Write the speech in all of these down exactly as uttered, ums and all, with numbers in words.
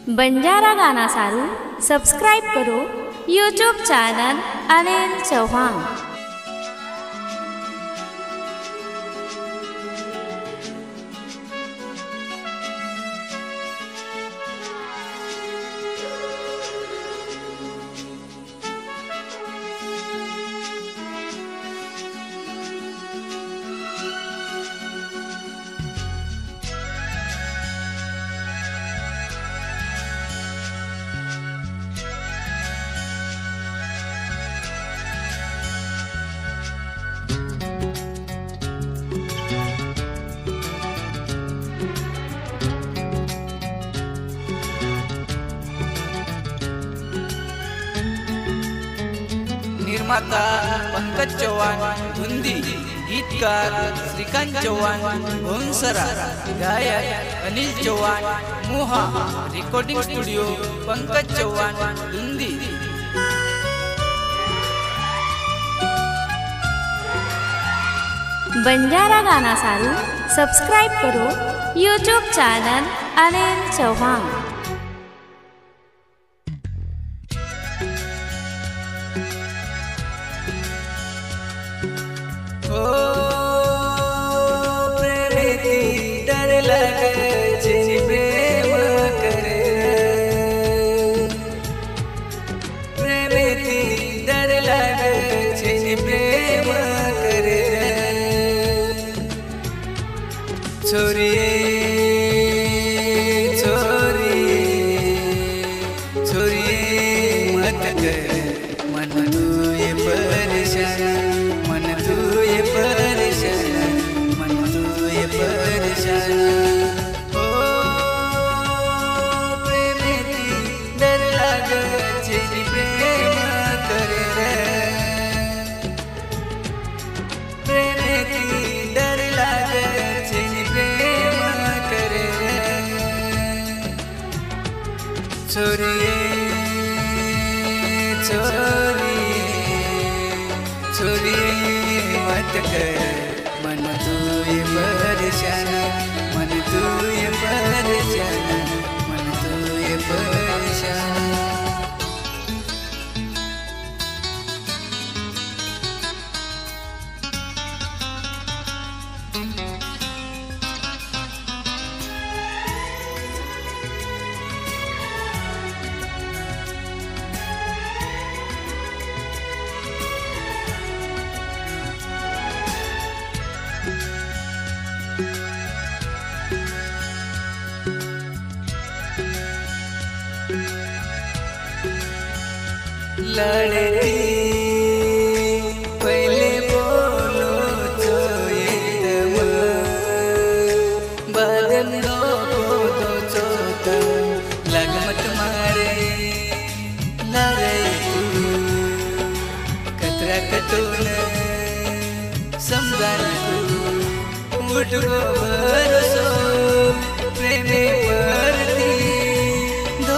बंजारा गाना सारू सब्सक्राइब करो यूट्यूब चैनल अनिल चौहान। निर्माता पंकज चौहान, धुंदी गीतकार श्रीकांत चौहान, भोंसरा गायक अनिल चौहान, मोहा रिकॉर्डिंग स्टूडियो पंकज चौहान, धुंदी। बंजारा गाना सारू सब्सक्राइब करो यूट्यूब चैनल अनिल चौहान। ओ प्रेमी डर लगे जिन प्रेम करे, प्रेमी डर लगे जिन प्रेम करे, छोरिए छोरिए छोरिए मत कर मन तू ये परेशान, मन तू ये परेशान, मन तू ये परेशान। ओ प्रेमी डर लगे जिन प्रेम करे रे, प्रेमी डर लगे जिन प्रेम करे रे, छोरिए छोरिए छोरिए मत कर मन तू ये परेशान, मन तू ये परेशान, मन तू ये परेशान। लड़ती पहले बोलो जो ये दम, बदन दो को दो जो तुम लग मत मारे, लड़े तू कतरा कतून समझान तू मुठ को भरोसो प्रेमी परती दो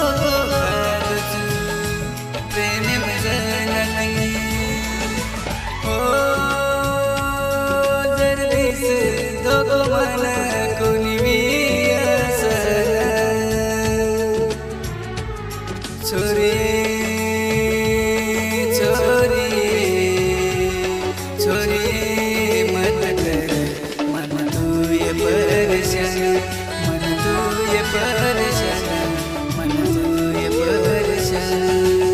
मन कोनी भी छोरिए छोरिए छोरिए मत कर मन तू ये परेशान, मन तू ये परेशान, मन तू ये परेशान।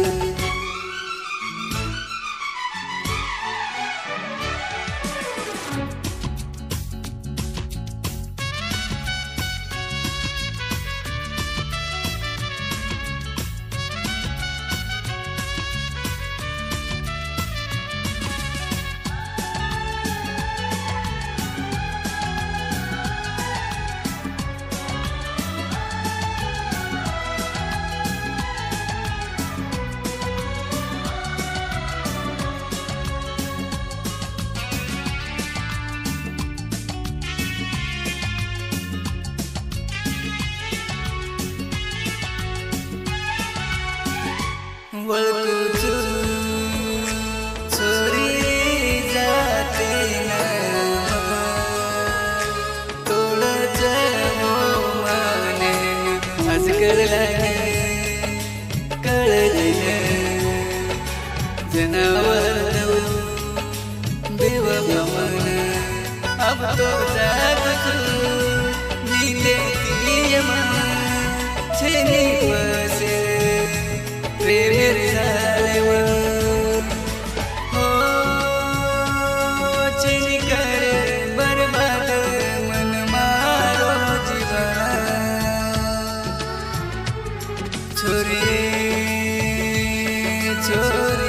छोरी जाते न तोड़ जाओ माने हंस कर जागे कळ जनावर देव भवन अब तो जाग नीले छेनी बसे प्रेम हो छेनी करे बर्बाद मन मारो जीवन छोरी छोरी